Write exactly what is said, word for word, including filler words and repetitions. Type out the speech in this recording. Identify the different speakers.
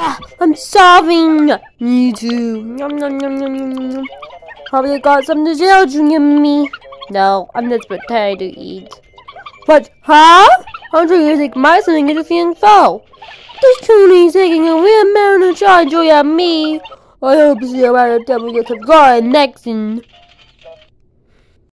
Speaker 1: Ah, I'm starving. Me too. Yum, yum, yum, yum, yum, yum. Probably got something to tell Julia me. No, I'm desperate tired to eat. What? Huh? I'm trying to take my something into feeling full. This tuning is taking a real amount of charge, Julia me. I hope to see you around the time we get some going next.